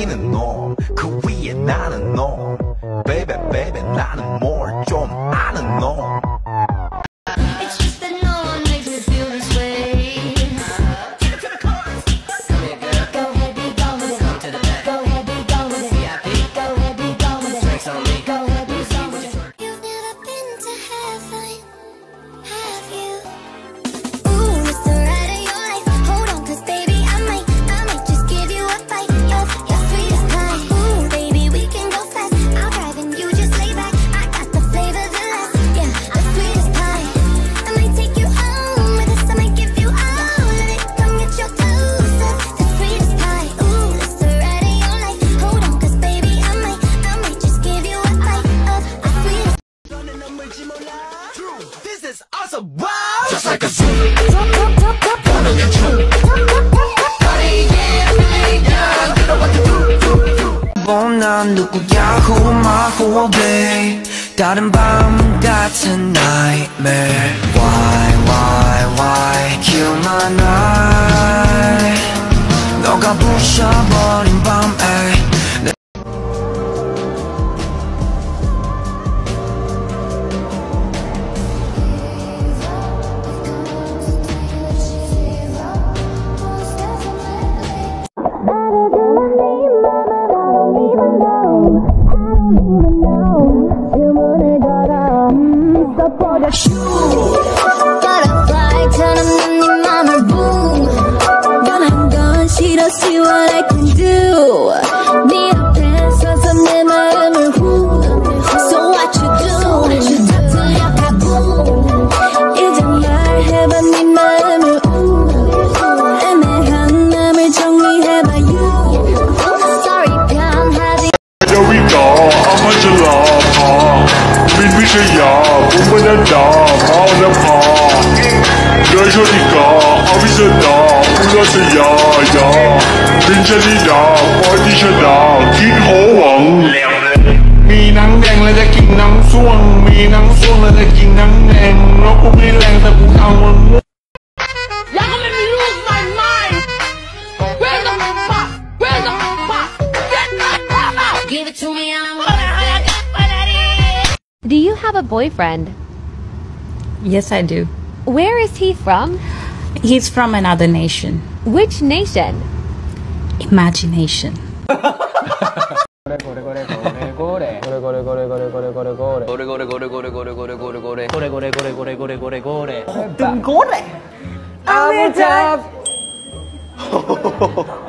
우리는 놈 그 위에 나는 놈 Baby baby 나는 뭘 좀 아는 놈 It's just that no one makes me feel this way. Take it to the chorus. Come here, girl. Go ahead, be gone with it. Come to the back. Go ahead, be gone with it. VIP. Go ahead, be gone with it. Drinks on me. Go ahead, be gone with it. You've never been to heaven, have you? Ooh, it's the ride of your life. Hold on, 'cause baby, I might just give you a bite of your sweetest pie. Ooh, baby, we can go fast. I'll drive and you just lay back. I got the flavor, the last, yeah, the sweetest pie. I might take you home with us. I might give you all of it. Come get your dose of the sweetest pie. Ooh, it's the ride of your life. Hold on, 'cause baby, I might just give you a bite of the sweetest. This is awesome wow Just like a zoo wanna get you Party yeah play yeah You know what to do 난 누구야 who am I who are they 다른 밤 같은 nightmare why 기억만 날 너가 부셔버린 밤에 Gotta fly, turn 네 맘을 boom. 변한 건 싫어, see what I can do. 네 앞에 서서 내 마음을 후. So what you do? 들려가고 이제 말해봐 네 마음을 애매한 맘을 정리해봐 you. Sorry 변하지. 여기가 아마존라 민비셔야 본번한다 마음아파 여기가 아비서다 불러서야야 민철이다 어디셔다 긴호왕 มีหนังแดงแล้วจะกินหนังส้วงมีหนังส้วงแล้วจะกินหนังแดงแล้วกูมีแรงแต่กูเอามัน Y'all gonna make me lose my mind! Where's the pop? Where's the pop? Get the pop out! Give it to me, I'm Do you have a boyfriend? Yes, I do. Where is he from? He's from another nation. Which nation? Imagination. I'm